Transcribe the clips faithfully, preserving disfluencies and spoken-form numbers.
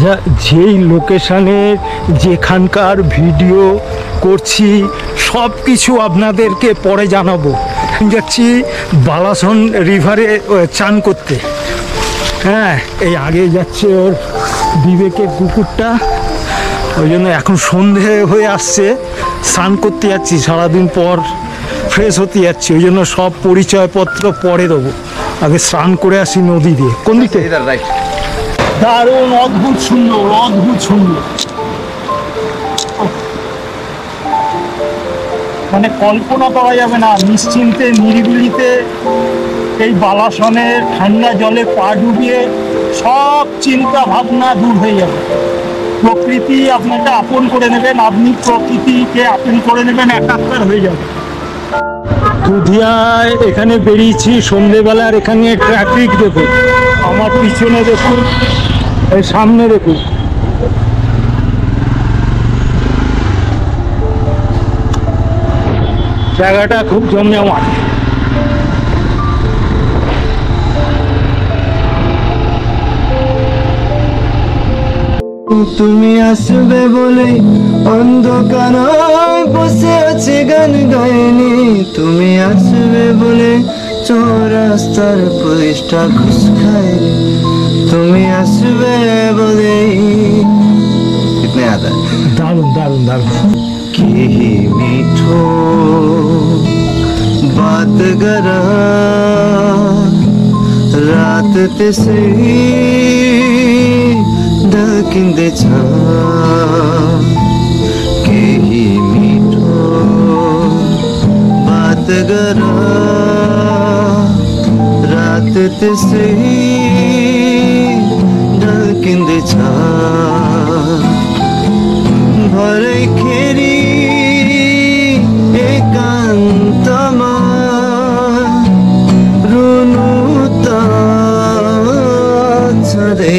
আচ্ছা, যেই লোকেশানে যেখানকার ভিডিও করছি সব কিছু আপনাদেরকে পরে জানাবো। যাচ্ছি বালাসন রিভারে চান করতে। হ্যাঁ, এই আগে যাচ্ছে ওর বিবেকের কুকুরটা, ওই জন্য এখন সন্ধে হয়ে আসছে, স্নান করতে যাচ্ছি, সারাদিন পর ফ্রেশ হতে যাচ্ছি, ওই জন্য সব পরিচয়পত্র পরে দেবো, আগে স্নান করে আসি নদী দিয়ে। কোন দিকে? দারুণ, অদ্ভুত সুন্দর, অদ্ভুত সুন্দর, মানে কল্পনা করা যাবে না। নিশ্চিন্তে নিরিবিলিতে এই বালাসনের ঠান্ডা জলে পা ডুবিয়ে সব চিন্তা ভাবনা দূর হয়ে যাবে। প্রকৃতি আপনাকে আপন করে নেবেন, আপনি প্রকৃতিকে আপন করে নেবেন, একাকার হয়ে যাবে। দুধিয়ায় এখানে বেরিয়েছি সন্ধেবেলার, এখানে ট্রাফিক দেখুন, আমার পিছনে দেখুন, এই সামনে দেখুন। জায়গাটা খুব জমজমাট। তুমি আসবে বলে অন্ধকার বসে আছে গান গাইনি, তুমি আসবে বলে চৌরাস্তার পুলিশটা ঘুষ খায়নি, তুমি আসবে বলে। কিতনে আদা দারুণ দারুণ দারুণ। কি মিঠো बात करा रात ते सही डाकिंदे छा के ही मीठो बात करा रात ते सही डाकिंदे छा भरे खेरी एकांतमा रुनुता छड़े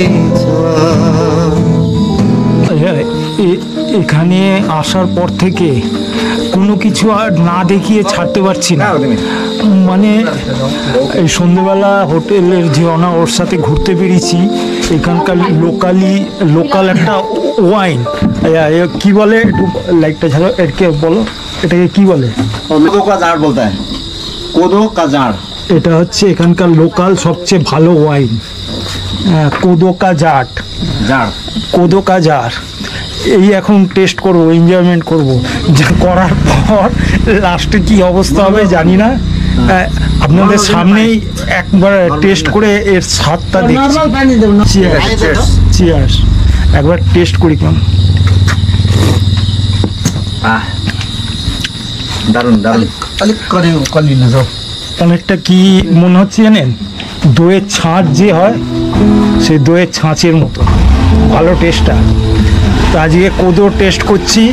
এখানে আসার পর থেকে কোনো কিছু আর না দেখিয়ে ছাড়তে পারছি না। মানে এই সন্ধ্যেবেলা হোটেলের যে অনা ওর সাথে ঘুরতে বেরিয়েছি, এখানকার লোকালি লোকাল একটা ওয়াইন, কি বলে একটু লাইটটা ছাড়ো, এরকে বলো এটাকে কি বলে? কোদো কা জার বলতে হয়, কোদো কা জার। এটা হচ্ছে এখানকার লোকাল সবচেয়ে ভালো ওয়াইন, কোদো কা জাট, জার কোদো কা জার। এই এখন টেস্ট করবো, এনজয়মেন্ট করবো, যা করার পর লাস্টে কি অবস্থা হবে জানি না। আপনাদের সামনেই একবার টেস্ট করে এর স্বাদটা দেখছি। চিয়ার্স, একবার টেস্ট করি কেমন। দারুন দারুন। অনেকটা কি মনে হচ্ছে জানেন, দইয়ের ছাঁচ যে হয় সেই দইয়ের ছাঁচের মতো ভালো টেস্টটা। তো আজকে কোদো টেস্ট করছি।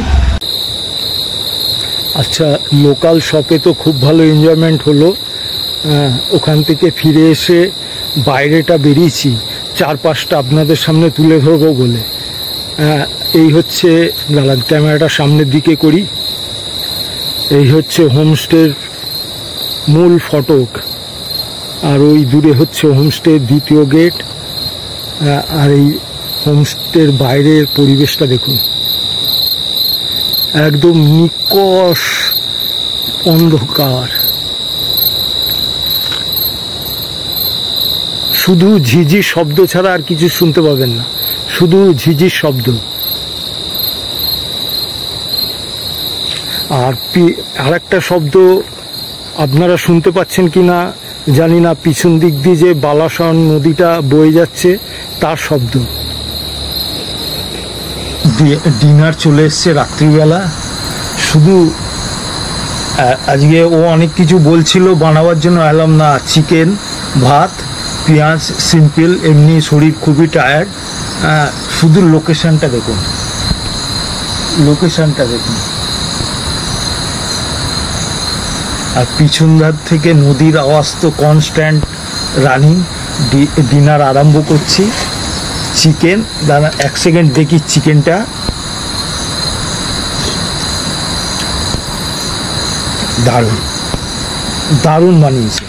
আচ্ছা, লোকাল শপে তো খুব ভালো এনজয়মেন্ট হলো। ওখান থেকে ফিরে এসে বাইরেটা বেরিয়েছি চারপাশটা আপনাদের সামনে তুলে ধরবো বলে। এই হচ্ছে, দাঁড়ান ক্যামেরাটা সামনের দিকে করি, এই হচ্ছে হোমস্টের মূল ফটক, আর ওই দূরে হচ্ছে হোমস্টের দ্বিতীয় গেট। আর এই হোমস্টের বাইরের পরিবেশটা দেখুন, একদম নিকষ অন্ধকার, শুধু ঝিঝির শব্দ ছাড়া আর কিছু শুনতে পাবেন না, শুধু ঝিঝির শব্দ। আর আর একটা শব্দ আপনারা শুনতে পাচ্ছেন কি না জানি না, পিছন দিক দিয়ে যে বালাসন নদীটা বয়ে যাচ্ছে তার শব্দ। ডিনার চলে এসছে রাত্রিবেলা। শুধু আজকে ও অনেক কিছু বলছিল বানাবার জন্য, এলাম না, চিকেন, ভাত, পেঁয়াজ, সিম্পল, এমনি শরীর খুবই টায়ার্ড। শুধু লোকেশনটা দেখুন, লোকেশনটা দেখুন, আর পিছন ধার থেকে নদীর আওয়াজ তো কনস্ট্যান্ট রানিং। ডিনার আরম্ভ করছি। চিকেন, দাঁড়া এক সেকেন্ড দেখি চিকেনটা। দারুণ দারুণ বানিয়েছে।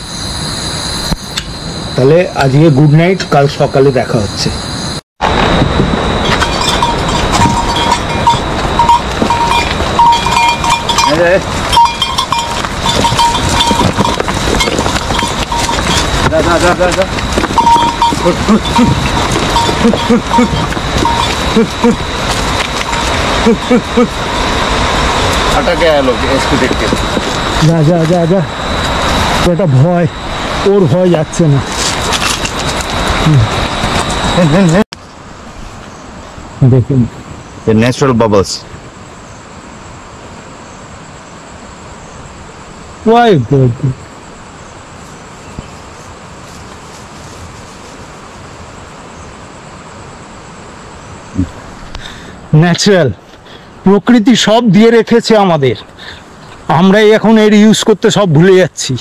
তাহলে আজকে গুড নাইট, কাল সকালে দেখা হচ্ছে। রে যা যা যা যা যা আটাকে এলো এসপি দেখতে যা যা যা যা ওটা ভয়, ওর ভয় যাচ্ছে না। দেখুন the natural bubbles. Why good? Natural প্রকৃতি সব দিয়ে রেখেছে আমাদের, আমরাই এখন এর ইউজ করতে সব ভুলে যাচ্ছি।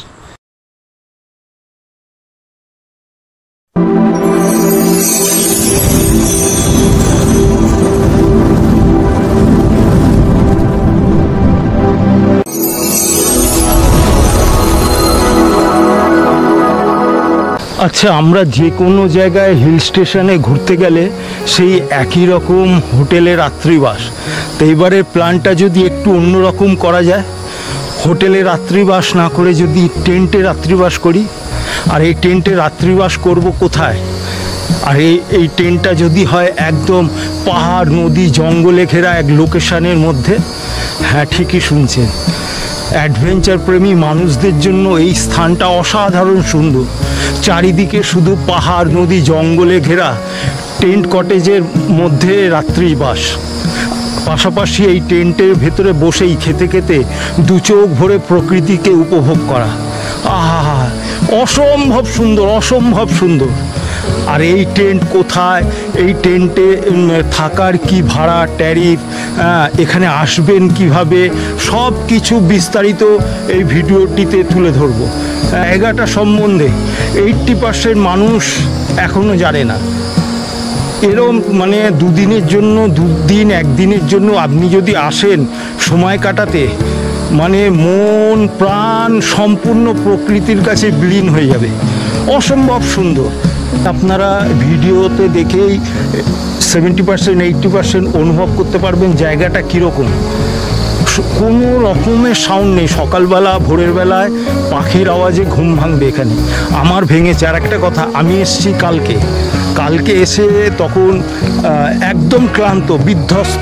আচ্ছা, আমরা যে কোনো জায়গায় হিল স্টেশনে ঘুরতে গেলে সেই একই রকম হোটেলে রাত্রিবাস, তো এবারে প্ল্যানটা যদি একটু অন্যরকম করা যায়, হোটেলে রাত্রিবাস না করে যদি টেন্টে রাত্রিবাস করি। আর এই টেন্টে রাত্রিবাস করব কোথায়? আর এই এই টেন্টটা যদি হয় একদম পাহাড় নদী জঙ্গলে ঘেরা এক লোকেশনের মধ্যে। হ্যাঁ, ঠিকই শুনছেন, অ্যাডভেঞ্চার প্রেমী মানুষদের জন্য এই স্থানটা অসাধারণ সুন্দর। চারিদিকে শুধু পাহাড় নদী জঙ্গলে ঘেরা টেন্ট কটেজের মধ্যে রাত্রিবাস, পাশাপাশি এই টেন্টের ভেতরে বসেই খেতে খেতে দু চোখ ভরে প্রকৃতিকে উপভোগ করা। আহা, অসম্ভব সুন্দর, অসম্ভব সুন্দর। আর এই টেন্ট কোথায়, এই টেন্টে থাকার কি ভাড়া, ট্যারিফ, এখানে আসবেন কিভাবে, সব কিছু বিস্তারিত এই ভিডিওটিতে তুলে ধরবো। জায়গাটা সম্বন্ধে এইট্টি পার্সেন্ট মানুষ এখনও জানে না। এরম মানে দুদিনের জন্য, দুদিন একদিনের জন্য আপনি যদি আসেন সময় কাটাতে, মানে মন প্রাণ সম্পূর্ণ প্রকৃতির কাছে বিলীন হয়ে যাবে। অসম্ভব সুন্দর। আপনারা ভিডিওতে দেখেই সেভেন্টি পার্সেন্ট এইট্টি পার্সেন্ট অনুভব করতে পারবেন জায়গাটা কীরকম। কোনো রকমের সাউন্ড নেই, সকালবেলা ভোরের বেলায় পাখির আওয়াজে ঘুম ভাঙবে এখানে। আমার ভেঙেছে। আর একটা কথা, আমি এসেছি কালকে, কালকে এসে তখন একদম ক্লান্ত বিধ্বস্ত,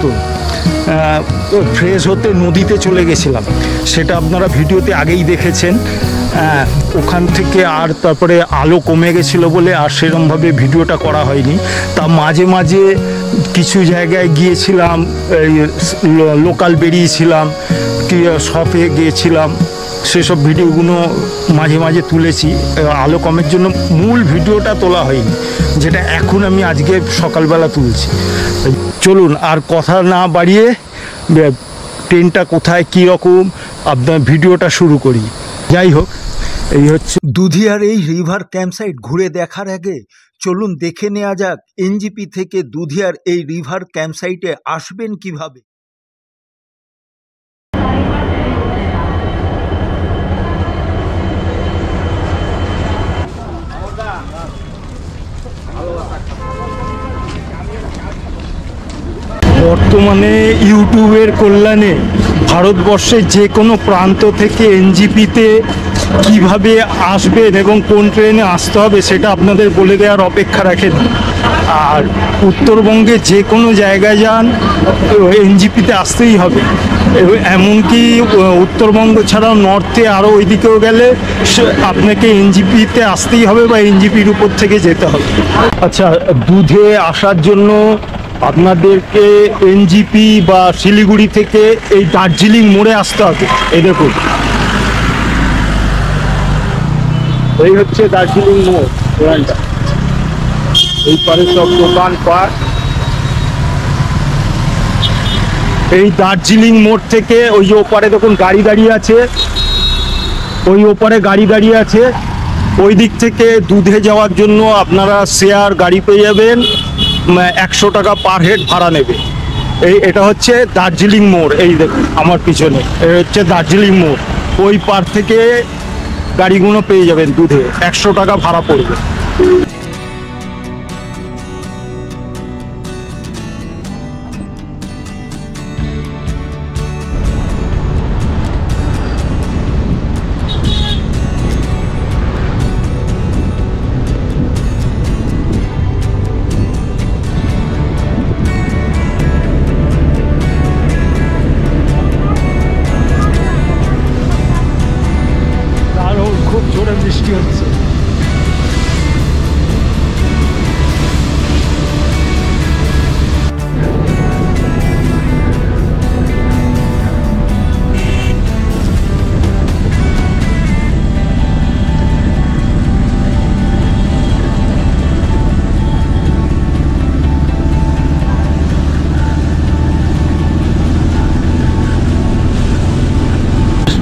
ফ্রেশ হতে নদীতে চলে গেছিলাম, সেটা আপনারা ভিডিওতে আগেই দেখেছেন। ওখান থেকে আর তারপরে আলো কমে গেছিলো বলে আর সেরকমভাবে ভিডিওটা করা হয়নি। তা মাঝে মাঝে কিছু জায়গায় গিয়েছিলাম, লোকাল বেরিয়েছিলাম, কি শপে গিয়েছিলাম, সেসব ভিডিওগুলো মাঝে মাঝে তুলেছি। আলো কমের জন্য মূল ভিডিওটা তোলা হয়নি, যেটা এখন আমি আজকে সকালবেলা তুলছি। চলুন আর কথা না বাড়িয়ে ট্রেনটা কোথায় কীরকম আপনার ভিডিওটা শুরু করি। যাই হোক, এই হচ্ছে দুধিয়ার এই রিভার ক্যাম্পসাইট। ঘুরে দেখার আগে চলুন দেখে নেওয়া যাক এনজিপি থেকে দুধিয়ার এই রিভার ক্যাম্পসাইটে আসবেন কিভাবে। বর্তমানে ইউটিউবের কল্যাণে ভারতবর্ষের যে কোনো প্রান্ত থেকে এনজিপিতে কিভাবে আসবেন এবং কোন ট্রেনে আসতে হবে সেটা আপনাদের বলে দেওয়ার অপেক্ষা রাখেন। আর উত্তরবঙ্গে যে কোনো জায়গায় যান এনজিপিতে আসতেই হবে। এমনকি উত্তরবঙ্গ ছাড়াও নর্থে আরও ওইদিকেও গেলে আপনাকে এনজিপিতে আসতেই হবে বা এনজিপির উপর থেকে যেতে হবে। আচ্ছা, দুধে আসার জন্য আপনাদেরকে এনজিপি বা শিলিগুড়ি থেকে এই দার্জিলিং মোড়ে আসতে হবে। এই দেখুন, এই হচ্ছে দার্জিলিং মোড়। এই পারে সব দোকান পাট। এই দার্জিলিং মোড় থেকে ওই যে ওপারে দেখুন গাড়ি দাঁড়িয়ে আছে, ওই ওপারে গাড়ি দাঁড়িয়ে আছে, ওই দিক থেকে দুধে যাওয়ার জন্য আপনারা শেয়ার গাড়ি পেয়ে যাবেন, একশো টাকা পার হেড ভাড়া নেবে। এই এটা হচ্ছে দার্জিলিং মোড়। এই দেখুন আমার পিছনে, এই হচ্ছে দার্জিলিং মোড়। ওই পার থেকে গাড়িগুলো পেয়ে যাবেন দুধে, একশো টাকা ভাড়া পড়বে।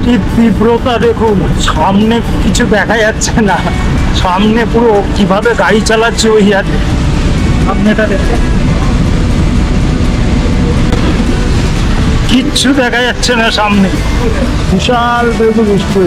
বৃষ্টির তীব্রতা দেখুন, সামনে কিছু দেখা যাচ্ছে না, সামনে পুরো কিভাবে গাড়ি চালাচ্ছে ওই আর সামনেটা দেখুন, কিচ্ছু দেখা যাচ্ছে না সামনে, বিশাল বেগু বৃষ্টি।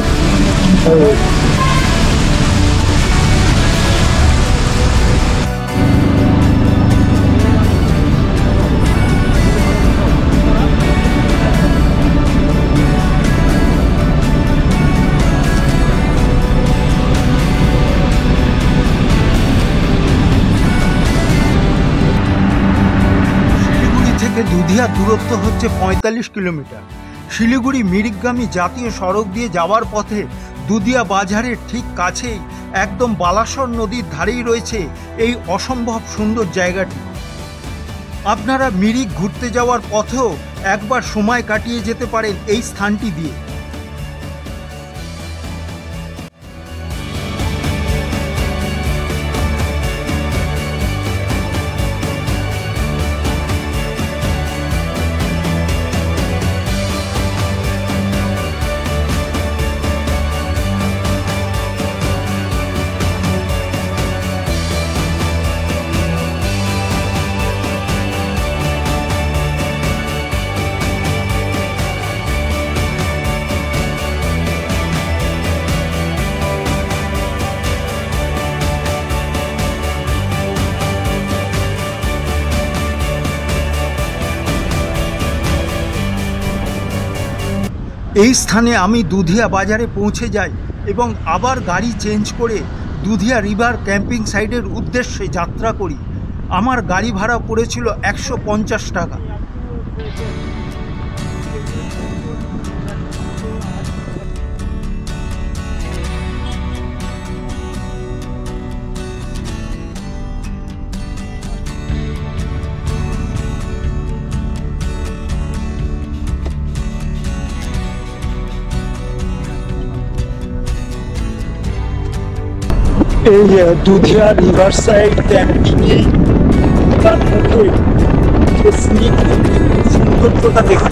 দুধিয়ার দূরত্ব হচ্ছে পঁয়তাল্লিশ কিলোমিটার। শিলিগুড়ি মিরিকগামী জাতীয় সড়ক দিয়ে যাওয়ার পথে দুধিয়া বাজারের ঠিক কাছেই একদম বালাসর নদীর ধারেই রয়েছে এই অসম্ভব সুন্দর জায়গাটি। আপনারা মিরিক ঘুরতে যাওয়ার পথেও একবার সময় কাটিয়ে যেতে পারেন এই স্থানটি দিয়ে। এই স্থানে আমি দুধিয়া বাজারে পৌঁছে যাই এবং আবার গাড়ি চেঞ্জ করে দুধিয়া রিভার ক্যাম্পিং সাইটের উদ্দেশ্যে যাত্রা করি। আমার গাড়ি ভাড়া পড়েছিল একশো পঞ্চাশ টাকা। এই দুধিয়া রিভার সাইড ক্যাম্পিং তার মধ্যে সৌন্দর্যটা দেখুন।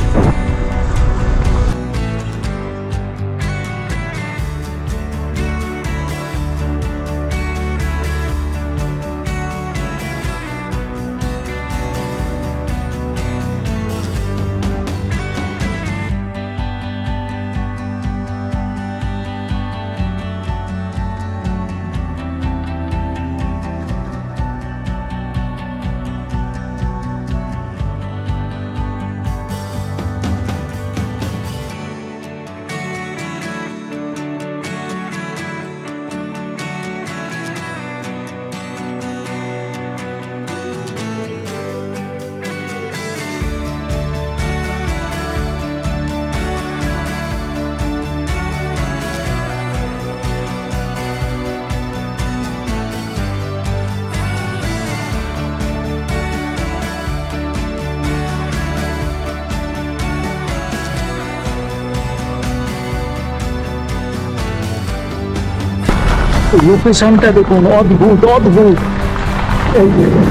লোকেশনটা দেখুন, অদ্ভুত অদ্ভুত। এই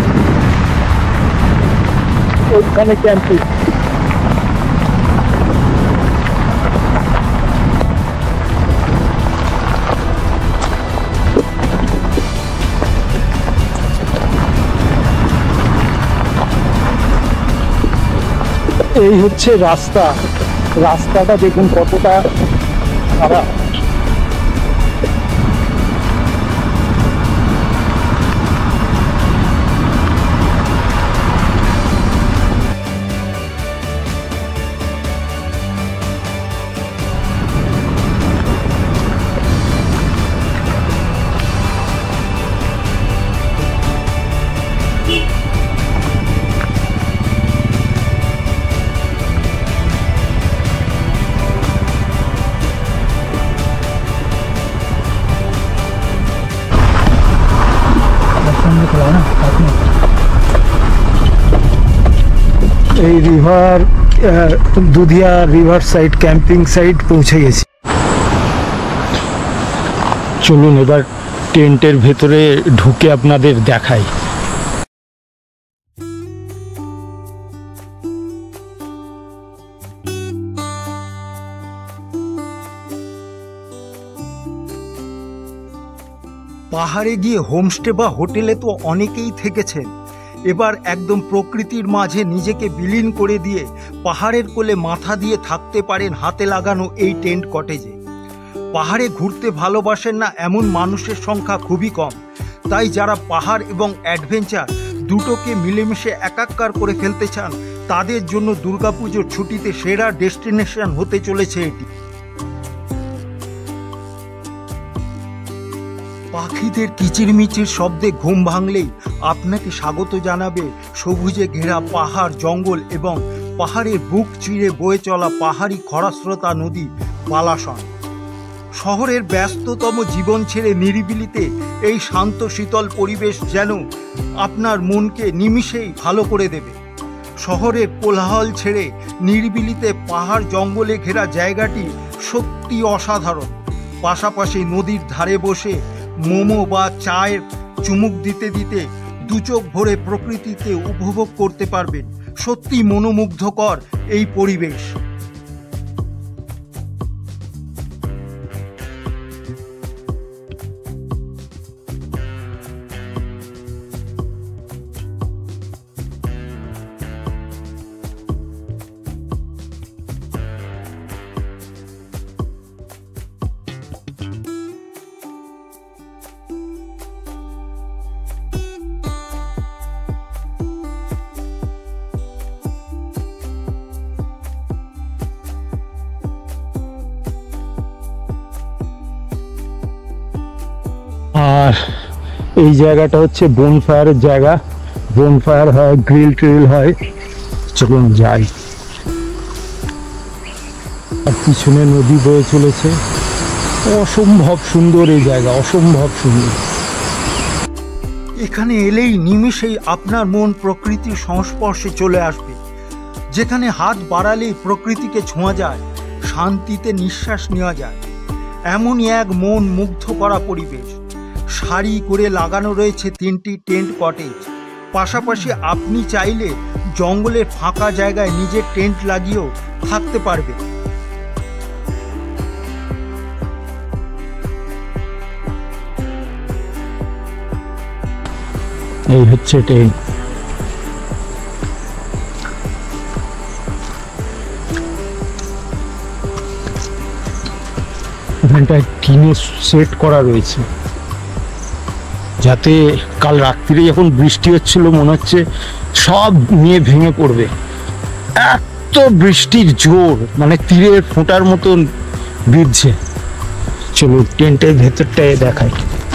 ওইখানে ক্যাম্পিং, এই হচ্ছে রাস্তা। রাস্তাটা দেখুন কতটা খারাপ। এই river Dudhia river side camping site পৌঁছে গেছি। চলুন এবার টেন্টের ভেতরে ঢুকে আপনাদের দেখাই। পাহাড়ে গিয়ে হোমস্টে বা হোটেলে তো অনেকেই থেকেছেন, এবার একদম প্রকৃতির মাঝে নিজেকে বিলীন করে দিয়ে পাহাড়ের কোলে মাথা দিয়ে থাকতে পারেন হাতে লাগানো এই টেন্ট কটেজে। পাহাড়ে ঘুরতে ভালোবাসেন না এমন মানুষের সংখ্যা খুবই কম, তাই যারা পাহাড় এবং অ্যাডভেঞ্চার দুটোকে মিলেমিশে একাকার করে ফেলতে চান তাদের জন্য দুর্গাপুজোর ছুটিতে সেরা ডেস্টিনেশন হতে চলেছে এটি। পাখিদের কিচিরমিচির শব্দে ঘুম ভাঙলেই আপনাকে স্বাগত জানাবে সবুজে ঘেরা পাহাড়, জঙ্গল এবং পাহাড়ের বুক চিরে বয়ে চলা পাহাড়ি খরাস্রোতা নদী বালাসন। শহরের ব্যস্ততম জীবন ছেড়ে নিরিবিলিতে এই শান্ত শীতল পরিবেশ যেন আপনার মনকে নিমিষেই ভালো করে দেবে। শহরের কোলাহল ছেড়ে নিরিবিলিতে পাহাড় জঙ্গলে ঘেরা জায়গাটি সত্যি অসাধারণ। পাশাপাশি নদীর ধারে বসে মোমো বা চায়ের চুমুক দিতে দিতে দু চোখ ভরে প্রকৃতিতে উপভোগ করতে পারবেন। সত্যি মনোমুগ্ধকর এই পরিবেশ। আর এই জায়গাটা হচ্ছে বনফায়ারের জায়গা, বনফায়ার হয়, গ্রিল ট্রিল হয়। চলুন যাই। আর পিছনে নদী বয়ে চলেছে, অসম্ভব সুন্দর এই জায়গা, অসম্ভব সুন্দর। এখানে এলেই নিমিষেই আপনার মন প্রকৃতির সংস্পর্শে চলে আসবে, যেখানে হাত বাড়ালেই প্রকৃতিকে ছোঁয়া যায়, শান্তিতে নিঃশ্বাস নেওয়া যায়। এমনই এক মন মুগ্ধ করা পরিবেশ। সারি করে লাগানো রয়েছে তিনটি টেন্ট কটেজ। পাশাপাশি আপনি চাইলে জঙ্গলের ফাঁকা জায়গায় নিজের টেন্ট লাগিয়েও থাকতে পারবেন। এই হচ্ছে টেন্ট। এখানটায় টিনের সেট করা রয়েছে, যাতে কাল রাত্রিরে যখন বৃষ্টি হচ্ছিল মনে হচ্ছে সব নিয়ে ভেঙে পড়বে। এত বৃষ্টির জোর, মানে তীরের ফোঁটার মতন বিঁধছে। চলো টেন্টের ভেতরটায় দেখাই।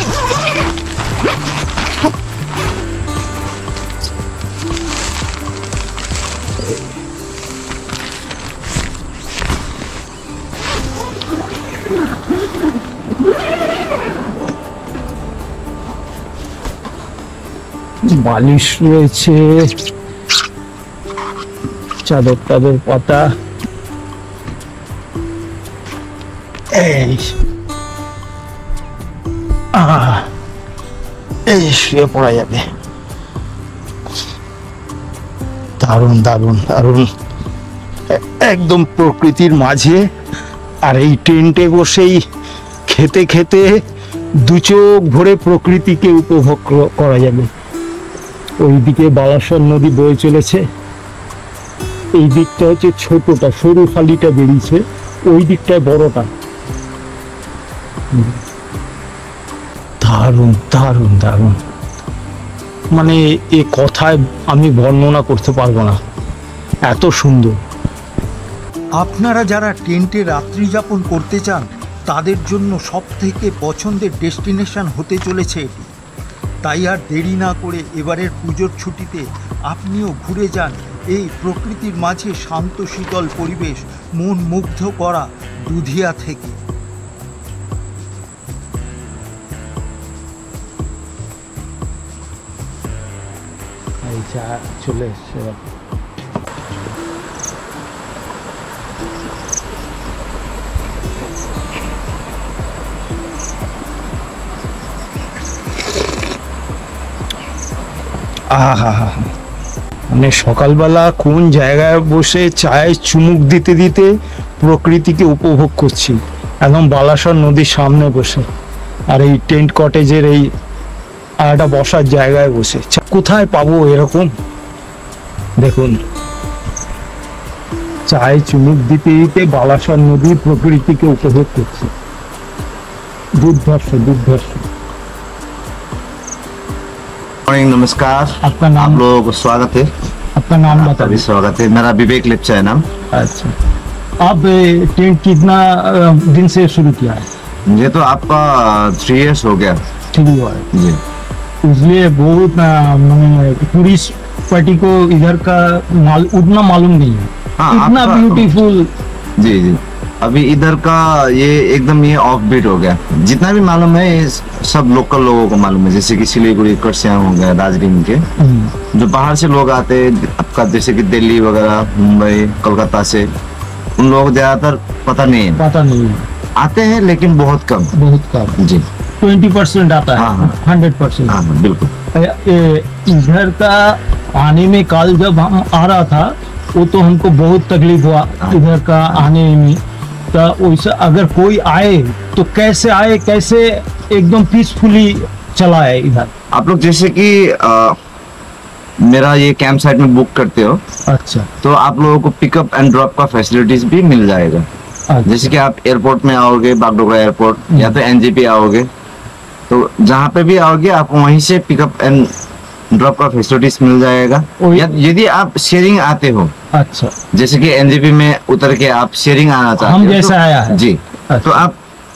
বালিশ রয়েছে, চাদর টাদর পাতা। এই আহ এই শুয়ে পড়া যাবে। দারুণ দারুণ দারুণ, একদম প্রকৃতির মাঝে। আর এই টেন্টে বসেই খেতে খেতে দু চোখ ভরে প্রকৃতিকে উপভোগ করা যাবে। ওইদিকে বালাসন নদী বয়ে চলেছে, এই দিকটা হচ্ছে ছোটটা, সরু খালিটা বেরিয়েছে, ওই দিকটায় বড়টা। দারুণ দারুণ দারুণ, মানে এ কথায় আমি বর্ণনা করতে পারবো না, এত সুন্দর। আপনারা যারা টেন্টে রাত্রি যাপন করতে চান তাদের জন্য সব থেকে পছন্দের ডেস্টিনেশন হতে চলেছে এটি। তাই আর দেরি না করে এবারের পুজোর ছুটিতে আপনিও ঘুরে যান এই প্রকৃতির মাঝে শান্ত শীতল পরিবেশ, মন মুগ্ধ করা দুধিয়া থেকে। এই চা চলে এসছে। আহা, মানে সকালবেলা কোন জায়গায় বসে চায়ে চুমুক দিতে দিতে প্রকৃতিকে উপভোগ করছি, একদম বালাসন নদীর সামনে বসে। আর এই টেন্ট কটেজের এই একটা বসার জায়গায় বসে কোথায় পাবো এরকম দেখুন চায় চুমুক দিতে দিতে বালাসর নদীর প্রকৃতিকে উপভোগ করছে দুর্ধর্ষ দুর্ধর্ষ मॉर्निंग नमस्कार। आपका नाम? आप लोगों को स्वागत है। आपका नाम आपका बता भी स्वागत है। मेरा विवेक लेप्चा है नाम। अच्छा आप टेंट कितना अ, दिन से शुरू किया है ये तो आपका थ्री इयर्स हो गया ठीक हुआ है जी। इसलिए बहुत अ, मैंने टूरिस्ट पार्टी को इधर का माल, उतना मालूम नहीं है हाँ, इतना आपका- ब्यूटीफुल जी जी अभी इधर का ये एकदम ये ऑफ बीट हो गया। जितना भी मालूम है ये सब लोकल लोगों को मालूम है, जैसे कि सिलीगुड़ी करसियांग हो गया दार्जिलिंग के जो बाहर से लोग आते हैं आपका जैसे कि दिल्ली वगैरह मुंबई कोलकाता से उन लोगों को ज्यादातर पता नहीं है। पता नहीं है आते हैं लेकिन बहुत कम। बहुत कम जी ट्वेंटी परसेंट आता है हाँ, हाँ। हंड्रेड परसेंट हाँ हाँ, बिल्कुल। इधर का आने में कल जब हम आ रहा था वो तो हमको बहुत तकलीफ हुआ हाँ। इधर का आने में तो वैसे अगर कोई आए तो कैसे आए कैसे एकदम पीसफुली चला है इधर आप लोग जैसे कि आ, मेरा ये कैंप साइट में बुक करते हो अच्छा तो आप लोगों को पिकअप एंड ड्रॉप का फैसिलिटीज भी मिल जाएगा। अच्छा जैसे कि आप एयरपोर्ट में आओगे बागडोगरा एयरपोर्ट या तो एनजेपी आओगे तो जहाँ पे भी आओगे आपको वहीं से पिकअप एंड ड्रॉप का फैसिलिटीज मिल जाएगा। और- या यदि आप शेयरिंग आते हो अच्छा जैसे कि एनजेपी में उतर के आप शेयरिंग आना चाहते हम हो जैसा तो, आया है। जी अच्छा। तो आप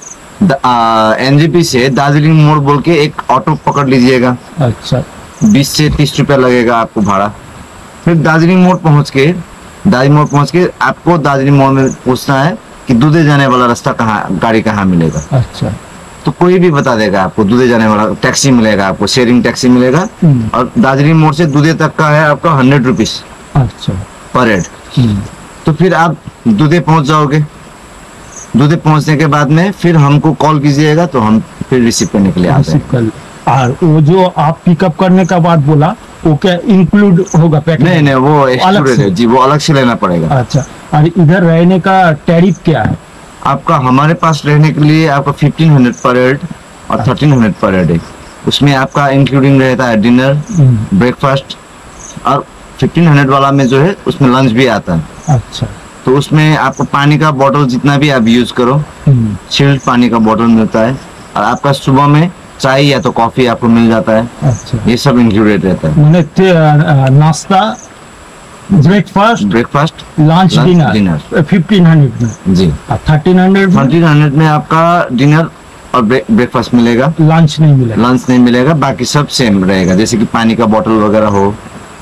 एनजेपी से दार्जिलिंग मोड़ बोल के एक ऑटो पकड़ लीजिएगा, अच्छा बीस से तीस रुपया लगेगा आपको भाड़ा। फिर दार्जिलिंग मोड़ पहुंच के दार्जिलिंग मोड़ पहुंच के आपको दार्जिलिंग मोड़ में पूछना है कि दूधे जाने वाला रास्ता कहाँ, गाड़ी कहाँ मिलेगा। अच्छा तो कोई भी बता देगा आपको, दूधे जाने वाला टैक्सी मिलेगा आपको, शेयरिंग टैक्सी मिलेगा। हम्म। और दार्जिलिंग मोड़ से दूधे तक का है आपका हंड्रेड रुपीज अच्छा पर हेड। हम्म, तो फिर आप दूधे पहुंच जाओगे। दूधे पहुंचने के बाद में फिर हमको कॉल कीजिएगा तो हम फिर रिसीव करने के लिए आते हैं। रिसीव कर और वो जो आप पिकअप करने का बाद बोला वो क्या इंक्लूड होगा पैकेज नहीं नहीं वो अलग excluded से? है जी, वो अलग से लेना पड़ेगा। अच्छा और इधर रहने का टैरिफ क्या है आपका हमारे पास रहने के लिए आपका फिफ्टीन हंड्रेड पर हेड और थर्टीन हंड्रेड पर हेड है। उसमें आपका इंक्लूडिंग रहता है डिनर हम्म, ब्रेकफास्ट और फिफ्टीन हंड्रेड वाला में जो है उसमें लंच भी आता है। अच्छा तो उसमें आपको पानी का बोतल जितना भी आप यूज करो हम्म, चिल्ड पानी का बोतल मिलता है और आपका सुबह में चाय या तो कॉफी आपको मिल जाता है। अच्छा ये सब इंक्लूडेड रहता है। मैंने ते- अ, नाश्ता breakfast breakfast lunch Lunch, dinner dinner। Fifteen hundred में जी थर्टीन हंड्रेड में थर्टीन हंड्रेड में आपका डिनर और ब्रेकफास्ट मिलेगा, लंच नहीं मिलेगा लंच नहीं मिलेगा, बाकी सब सेम रहेगा। जैसे कि पानी का बोतल वगैरह हो,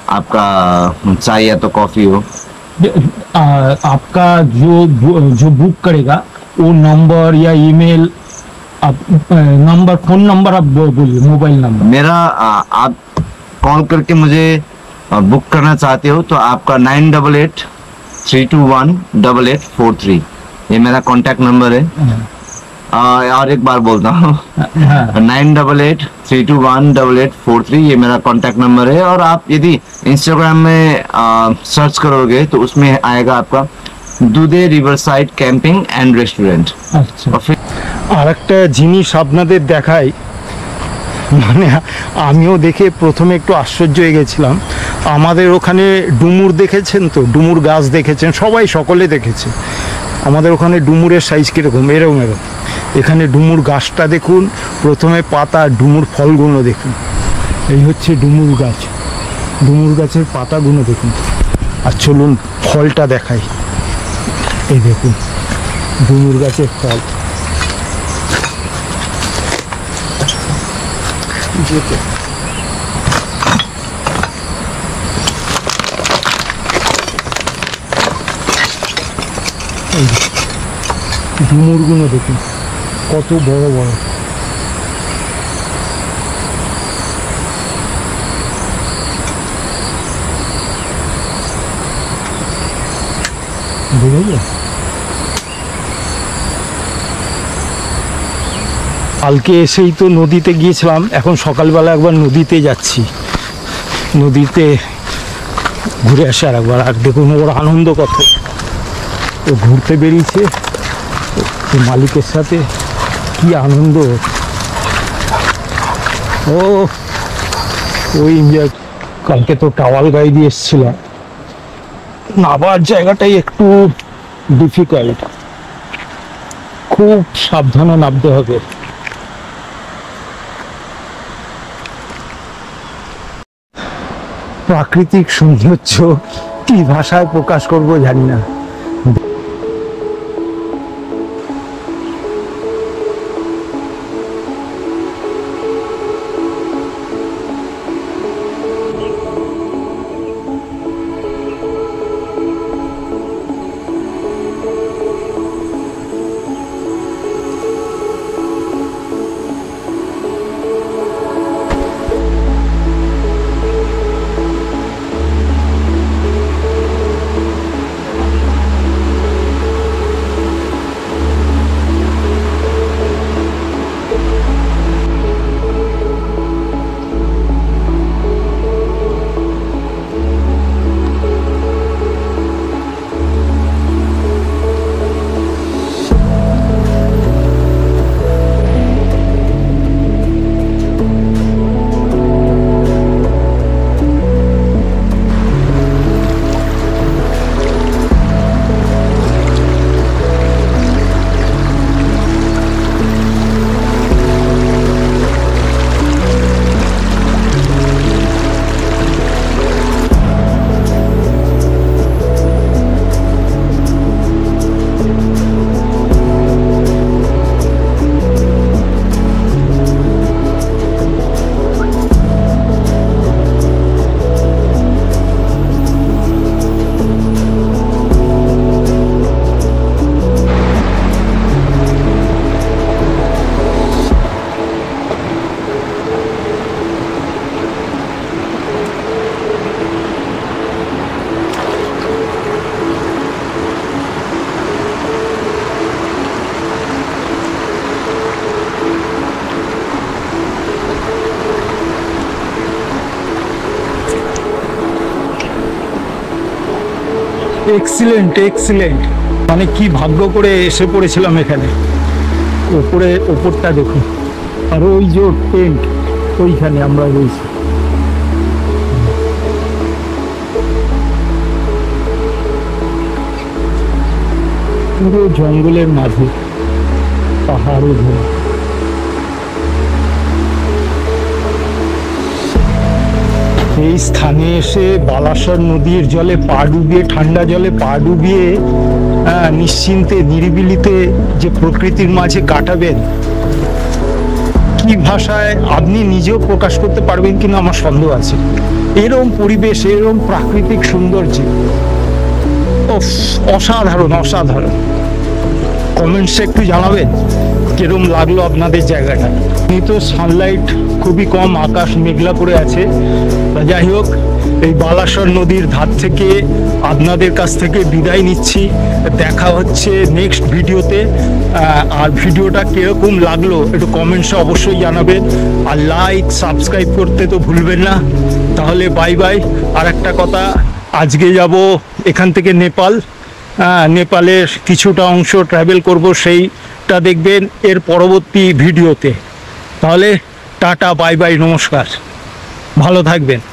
आपका चाय या तो कॉफी हो। आ, आपका जो जो बुक करेगा वो नंबर या ईमेल आप अ, नंबर फोन नंबर आप बो- बोलिए मोबाइल नंबर मेरा आ, आप कॉल करके मुझे आ, बुक करना चाहते हो तो आपका nine double eight three two one double eight four three ये मेरा कांटेक्ट नंबर है। आ, और एक बार बोलता हूँ हाँ nine double eight three two one double eight four three ये मेरा कांटेक्ट नंबर है। और आप यदि इंस्टाग्राम में आ, सर्च करोगे तो उसमें आएगा आपका Dudhe river side camping and restaurant. अच्छा और फिर আর একটা জিনিস আপনাদের দেখাই মানে আমিও দেখে প্রথমে একটু আশ্চর্য হয়ে গেছিলাম আমাদের ওখানে ডুমুর দেখেছেন তো ডুমুর গাছ দেখেছেন সবাই সকলে দেখেছে আমাদের ওখানে ডুমুরের সাইজ কীরকম এরকম এরকম এখানে ডুমুর গাছটা দেখুন প্রথমে পাতা ডুমুর ফলগুলো দেখুন এই হচ্ছে ডুমুর গাছ ডুমুর গাছের পাতাগুলো দেখুন আর চলুন ফলটা দেখাই এই দেখুন ডুমুর গাছের ফল যেতে এই যে, ডুমুরগুলো দেখুন কত বড় বড় বুঝলে কালকে এসেই তো নদীতে গিয়েছিলাম এখন সকালবেলা একবার নদীতে যাচ্ছি নদীতে ঘুরে আসে আর একবার আর দেখুন ওর আনন্দ কত ও ঘুরতে বেরিয়েছে ও মালিকের সাথে কি আনন্দ ও ওই যে কালকে তো টাওয়াল গায়ে দিয়ে এসেছিলাম, নাবার জায়গাটাই একটু ডিফিকাল্ট, খুব সাবধানে নামতে হবে। প্রাকৃতিক সৌন্দর্য কি ভাষায় প্রকাশ করব জানি না। এক্সিলেন্ট এক্সিলেন্ট, মানে কি ভাগ্য করে এসে পড়েছিলাম এখানে। ওপরে ওপরটা দেখুন, আর ওই যে টেন্ট ওইখানে আমরা রয়েছি। পুরো জঙ্গলের মাঝে, পাহাড়ে ঘেরা। এই স্থানে এসে বালাসর নদীর জলে পা ডুবিয়ে, ঠান্ডা জলে পা ডুবিয়ে নিশ্চিন্তে নিরিবিলিতে যে প্রকৃতির মাঝে কাটাবেন, কি ভাষায় আপনি নিজেও প্রকাশ করতে পারবেন কিনা আমার সন্দেহ আছে। এরকম পরিবেশ, এরকম প্রাকৃতিক সৌন্দর্য অসাধারণ অসাধারণ। কমেন্টসে একটু জানাবেন কিরম লাগলো আপনাদের জায়গাটা। তো সানলাইট খুবই কম, আকাশ মেঘলা করে আছে। যাই হোক, এই বালাসর নদীর ধার থেকে আপনাদের কাছ থেকে বিদায় নিচ্ছি। দেখা হচ্ছে নেক্সট ভিডিওতে। আর ভিডিওটা কিরকম লাগলো একটু কমেন্টসে অবশ্যই জানাবেন, আর লাইক সাবস্ক্রাইব করতে তো ভুলবেন না। তাহলে বাই বাই। আর একটা কথা, আজকে যাব এখান থেকে নেপাল, নেপালের কিছুটা অংশ ট্রাভেল করব, সেইটা দেখবেন এর পরবর্তী ভিডিওতে। তাহলে টাটা, বাই বাই, নমস্কার, ভালো থাকবেন।